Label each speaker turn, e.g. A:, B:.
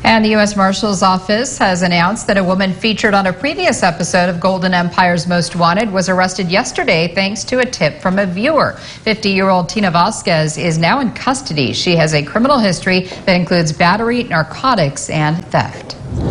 A: And the U.S. Marshals Office has announced that a woman featured on a previous episode of Golden Empire's Most Wanted was arrested yesterday thanks to a tip from a viewer. 50-year-old Tina Vasquez is now in custody. She has a criminal history that includes battery, narcotics, and theft.